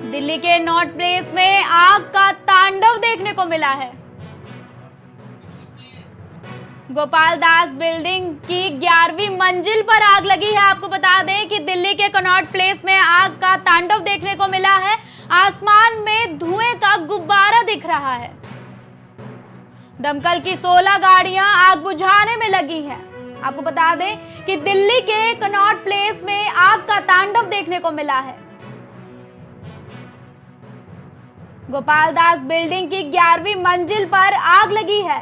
दिल्ली के north place में आग का तांडव देखने को मिला है। गोपाल दास बिल्डिंग की 11वीं मंजिल पर आग लगी है। आपको बता दें कि दिल्ली के कनॉट प्लेस में आग का तांडव देखने को मिला है। आसमान में धुएं का गुब्बारा दिख रहा है। दमकल की 16 गाड़ियां आग बुझाने में लगी हैं। आपको बता दें कि दिल्ली के कनॉट प्लेस में आग का तांडव देखने को मिला है। गोपाल दास बिल्डिंग की 11वीं मंजिल पर आग लगी है।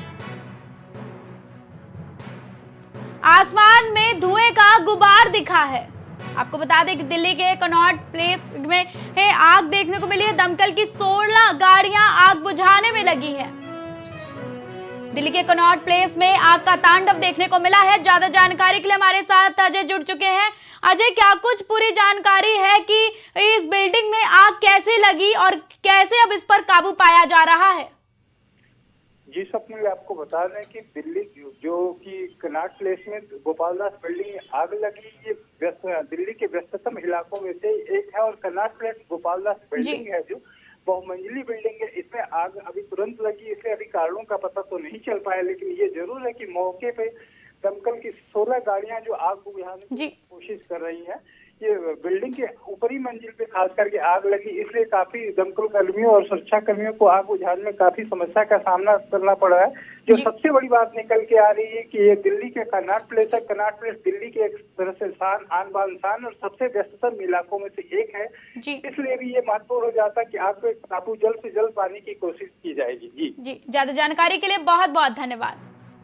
आसमान में धुएं का गुबार दिखा है। आपको बता दें कि दिल्ली के कनॉट प्लेस में आग देखने को मिली है। दमकल की 16 गाड़ियां आग बुझाने में लगी है। दिल्ली के कनॉट प्लेस में आग का तांडव देखने को मिला है। ज्यादा जानकारी के लिए हमारे साथ अजय जुड़ चुके हैं। अजय, क्या कुछ पूरी जानकारी है कि इस बिल्डिंग में आग कैसे लगी और कैसे अब इस पर काबू पाया जा रहा है? जी स्वप्निल, आपको बता दें कि दिल्ली जो कि कनॉट प्लेस में गोपाल दास बिल्डिंग आग लगी, ये दिल्ली के व्यस्ततम इलाकों में से एक है। और Connaught Place Gopal Das building है जो बहुमंजिली बिल्डिंग है। इसमें आग अभी तुरंत लगी, इसलिए अभी कारणों का पता तो नहीं चल पाया, लेकिन ये जरूर है कि मौके पे दमकल की 16 गाड़ियां जो आग बुझाने की कोशिश कर रही हैं। ये बिल्डिंग के ऊपरी मंजिल पे खास करके आग लगी, इसलिए काफी दमकल कर्मियों और सुरक्षा कर्मियों को आग बुझाने में काफी समस्या का सामना करना पड़ा है। जो सबसे बड़ी बात निकल के आ रही है कि ये दिल्ली के कनॉट प्लेस है। कनॉट प्लेस दिल्ली के एक तरह से आन बान शान और सबसे व्यस्ततम इलाकों में से एक है। इसलिए भी ये महत्वपूर्ण हो जाता है कि आग पे काबू जल्द से जल्द पाने की कोशिश की जाएगी। जी, ज्यादा जानकारी के लिए बहुत बहुत धन्यवाद।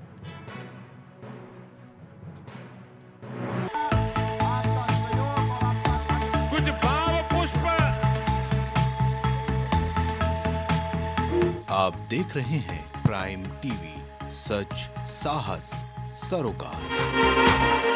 आप देख रहे हैं प्राइम टीवी, सच साहस सरोकार।